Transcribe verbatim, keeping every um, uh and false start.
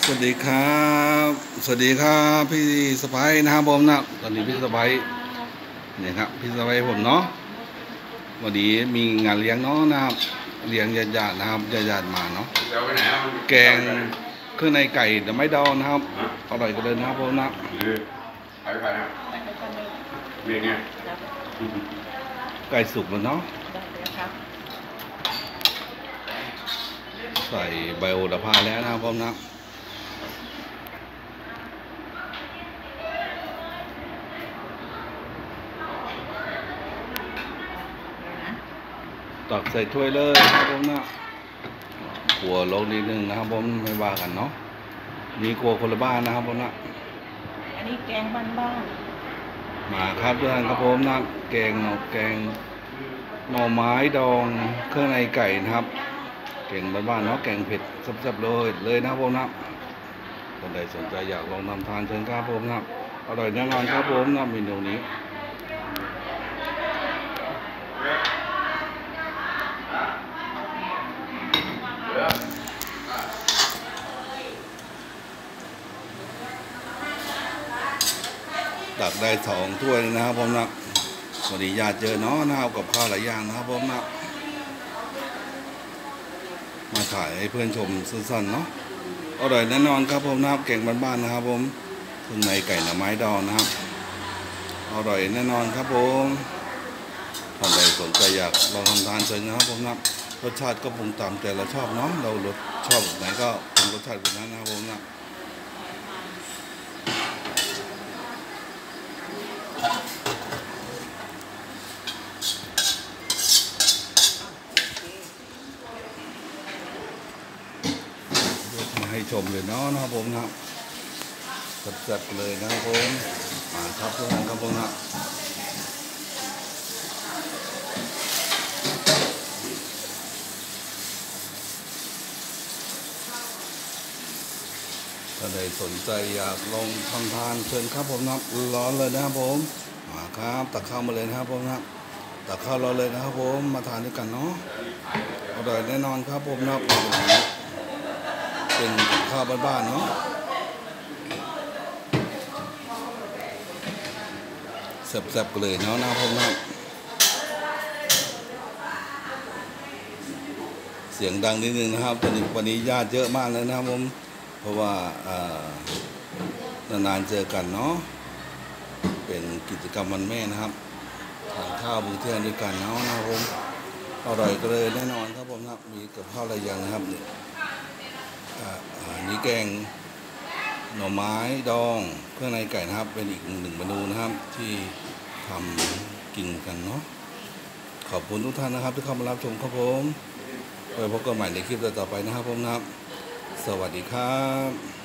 สวัสดีครับสวัสดีครับพี่สไปนะครับผมนะตอนนี้พี่สไปเนี่ยครับพี่สไปผมเนาะวันนี้มีงานเลี้ยงเนาะนะครับเลี้ยงญาติๆนะครับญาติๆมาเนาะแกงเครื่องในไก่แต่ไม่ดองนะครับอร่อยกันเลยนะครับผมนะไปไปครับเรียนไงไก่สุกแล้วเนาะใส่ใบโหระพาแล้วนะครับผมนะตักใส่ถ้วยเลยครับผมนะขัวลงนิดนึงนะครับผมไม่ว่ากันเนาะมีขัวคนละบ้านนะครับผมนะอันนี้แกงบ้านๆมาครับเพื่อนครับผมนะแกงหน่อแกงหน่อไม้ดองเครื่องในไก่นะครับแกงบ้านๆเนาะแกงเผ็ดแซ่บๆเลยเลยนะครับผมนะคนใดสนใจอยากลองทำทานเชิญครับผมนะอร่อยแน่นอนครับผมนะเมนูนี้ตักได้สองถ้วยนะครับผมนะวันนี้ญาติเจอเนาะนะครับกับข้าวหลายอย่างนะครับผมนะมาถ่ายให้เพื่อนชมสั้นๆเนาะอร่อยแน่นอนครับผมนะครับแกงบ้านๆนะครับผมเครื่องในไก่หน่อไม้ดองนะครับอร่อยแน่นอนครับผมท่านใดสนใจอยากลองทำทานเชิญนะครับผมนะรสชาติก็ปรุงตามใจเราชอบเนาะเรารสชอบแบบไหนก็ปรุงรสชาติแบบนั้นนะครับผมนะให้ชมเลยเนาะนะครับผมนะจัดๆเลยนะครับผมมาครับทุกท่านครับผมนะถ้าใดสนใจอยากลองทำทานเชิญครับผมนะร้อนเลยนะครับผมมาครับตักข้าวมาเลยนะครับผมนะตักข้าวรอเลยนะครับผมมาทานด้วยกันเนาะอร่อยแน่นอนครับผมนะเป็นข้าวบ้านๆเนาะแซ่บๆกันเลยเนาะนะครับผมนะเสียงดังนิดนึงนะครับวันนี้วันนี้ญาติเยอะมากเลยนะครับผมเพราะว่านานๆเจอกันเนาะเป็นกิจกรรมวันแม่นะครับทานข้าวมื้อเที่ยงด้วยกันเนาะนะครับผมอร่อยกันเลยแน่นอนครับผมนะมีกับข้าวอะไรอย่างนะครับนี่นี่แกงหน่อไม้ดองเครื่องในไก่นะครับเป็นอีกหนึ่งเมนูนะครับที่ทำกินกันเนาะขอบคุณทุกท่านนะครับที่เข้ามารับชมครับผมไว้พบกันใหม่ในคลิปต่อไปนะครับผมนะครับสวัสดีครับ